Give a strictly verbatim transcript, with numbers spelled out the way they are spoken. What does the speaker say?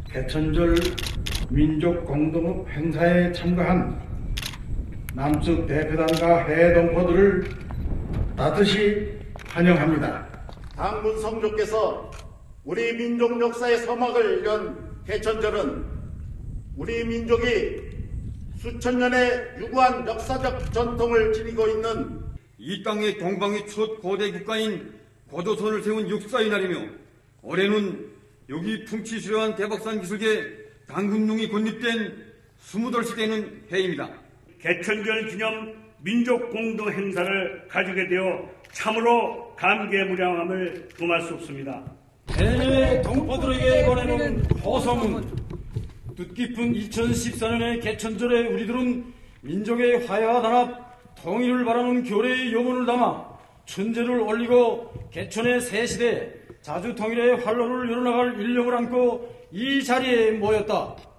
개천절 민족 공동업 행사에 참가한 남측 대표단과 해동포들을 따뜻이 환영합니다. 당군 성조께서 우리 민족 역사의 서막을 연 개천절은 우리 민족이 수천 년의 유구한 역사적 전통을 지니고 있는 이 땅의 동방의 첫 고대 국가인 고조선을 세운 역사의 날이며 올해는 여기 풍치수려한 대박산 기술계 당군룡이 건립된 스무돌 시대는 해입니다. 개천절 기념 민족 공동 행사를 가지게 되어 참으로 감개무량함을 금할 수 없습니다. 해외 동포들에게 보내는 호소문. 뜻깊은 이천십사 년의 개천절에 우리들은 민족의 화해와 단합, 통일을 바라는 교례의 염원을 담아 천재를 올리고 개천의 새 시대 자주 통일의 활로를 열어나갈 일념을 안고 이 자리에 모였다.